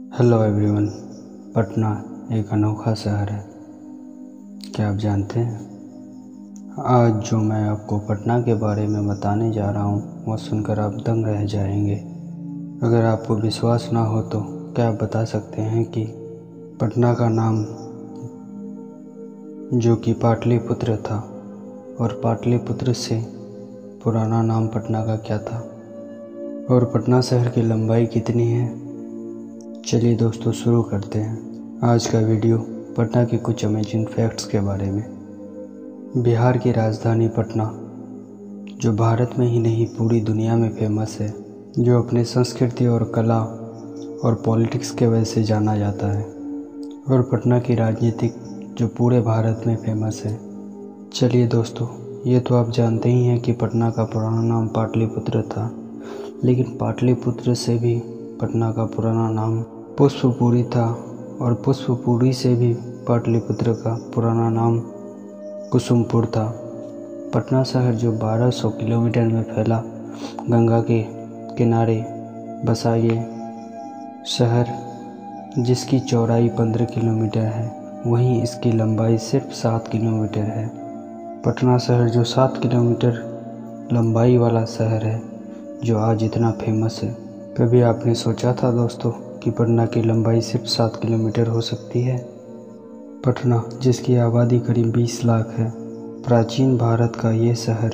Hello everyone. Patna एक अनोखा शहर है, क्या आप जानते हैं? आज जो मैं आपको पटना के बारे में बताने जा रहा हूँ वह सुनकर आप दंग रह जाएंगे। अगर आपको विश्वास ना हो तो क्या आप बता सकते हैं कि पटना का नाम जो कि पाटलिपुत्र था और पाटलिपुत्र से पुराना नाम पटना का क्या था, और पटना शहर की लंबाई कितनी है? चलिए दोस्तों शुरू करते हैं आज का वीडियो पटना के कुछ अमेजिंग फैक्ट्स के बारे में। बिहार की राजधानी पटना, जो भारत में ही नहीं पूरी दुनिया में फेमस है, जो अपने संस्कृति और कला और पॉलिटिक्स के वजह से जाना जाता है, और पटना की राजनीतिक जो पूरे भारत में फेमस है। चलिए दोस्तों, ये तो आप जानते ही हैं कि पटना का पुराना नाम पाटलिपुत्र था, लेकिन पाटलिपुत्र से भी पटना का पुराना नाम पुष्पपुरी था, और पुष्पपुरी से भी पाटलिपुत्र का पुराना नाम कुसुमपुर था। पटना शहर जो 1200 किलोमीटर में फैला गंगा के किनारे बसा ये शहर, जिसकी चौड़ाई 15 किलोमीटर है, वहीं इसकी लंबाई सिर्फ 7 किलोमीटर है। पटना शहर जो 7 किलोमीटर लंबाई वाला शहर है, जो आज इतना फेमस है, कभी आपने सोचा था दोस्तों कि पटना की लंबाई सिर्फ 7 किलोमीटर हो सकती है? पटना, जिसकी आबादी करीब 20 लाख है, प्राचीन भारत का ये शहर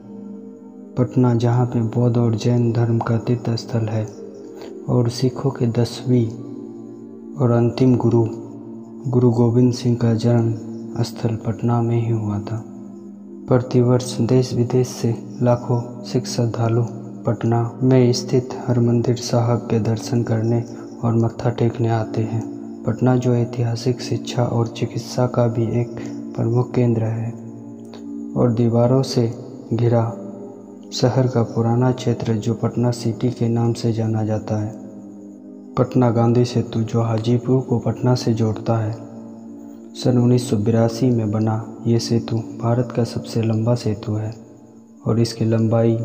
पटना, जहाँ पे बौद्ध और जैन धर्म का तीर्थ स्थल है, और सिखों के 10वीं और अंतिम गुरु गोविंद सिंह का जन्म स्थल पटना में ही हुआ था। प्रतिवर्ष देश विदेश से लाखों सिख श्रद्धालु पटना में स्थित हरमंदिर साहब के दर्शन करने और मत्था टेकने आते हैं। पटना जो ऐतिहासिक, शिक्षा और चिकित्सा का भी एक प्रमुख केंद्र है, और दीवारों से घिरा शहर का पुराना क्षेत्र जो पटना सिटी के नाम से जाना जाता है। पटना गांधी सेतु जो हाजीपुर को पटना से जोड़ता है, सन 1982 में बना ये सेतु भारत का सबसे लंबा सेतु है, और इसकी लंबाई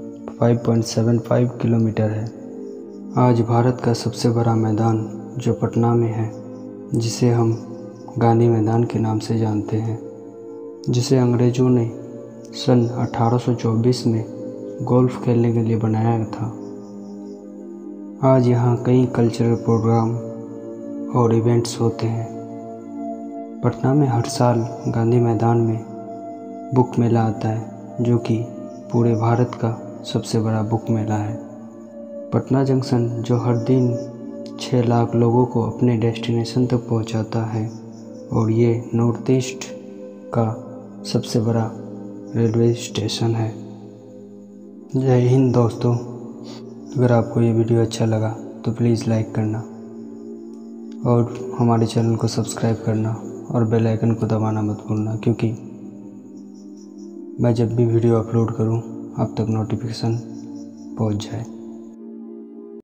5.75 किलोमीटर है। आज भारत का सबसे बड़ा मैदान जो पटना में है, जिसे हम गांधी मैदान के नाम से जानते हैं, जिसे अंग्रेज़ों ने सन 1824 में गोल्फ खेलने के लिए बनाया था। आज यहाँ कई कल्चरल प्रोग्राम और इवेंट्स होते हैं। पटना में हर साल गांधी मैदान में बुक मेला आता है, जो कि पूरे भारत का सबसे बड़ा बुक मेला है। पटना जंक्शन जो हर दिन 6 लाख लोगों को अपने डेस्टिनेशन तक पहुंचाता है, और ये नॉर्थ ईस्ट का सबसे बड़ा रेलवे स्टेशन है। जय हिंद दोस्तों। अगर आपको ये वीडियो अच्छा लगा तो प्लीज़ लाइक करना, और हमारे चैनल को सब्सक्राइब करना, और बेल आइकन को दबाना मत भूलना, क्योंकि मैं जब भी वीडियो अपलोड करूं आप तक नोटिफिकेशन पहुंच जाए।